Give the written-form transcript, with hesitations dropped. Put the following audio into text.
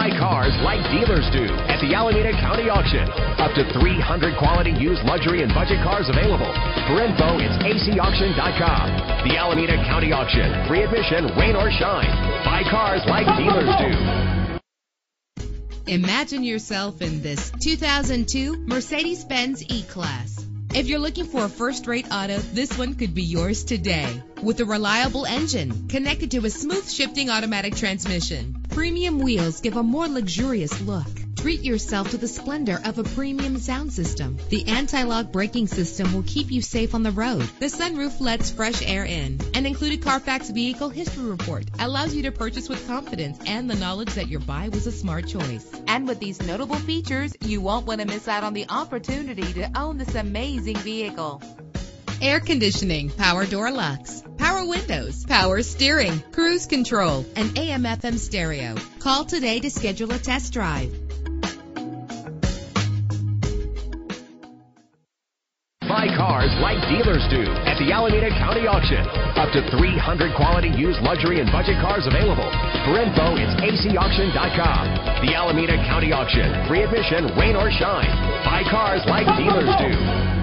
Buy cars like dealers do at the Alameda County Auction. Up to 300 quality used luxury and budget cars available. For info, it's acauction.com. The Alameda County Auction. Free admission, rain or shine. Buy cars like dealers do. Imagine yourself in this 2002 Mercedes-Benz E-Class. If you're looking for a first-rate auto, this one could be yours today. With a reliable engine connected to a smooth shifting automatic transmission, premium wheels give a more luxurious look. Treat yourself to the splendor of a premium sound system. The anti-lock braking system will keep you safe on the road. The sunroof lets fresh air in. An included Carfax Vehicle History Report allows you to purchase with confidence and the knowledge that your buy was a smart choice. And with these notable features, you won't want to miss out on the opportunity to own this amazing vehicle. Air conditioning, power door locks, power windows, power steering, cruise control, and AM/FM stereo. Call today to schedule a test drive. Buy cars like dealers do at the Alameda County Auction. Up to 300 quality used luxury and budget cars available. For info, it's acauction.com. The Alameda County Auction. Free admission, rain or shine. Buy cars like dealers do.